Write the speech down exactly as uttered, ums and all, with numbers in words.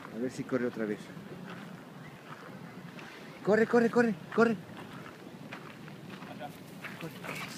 A ver si corre otra vez. Corre, corre, corre, corre. Corre.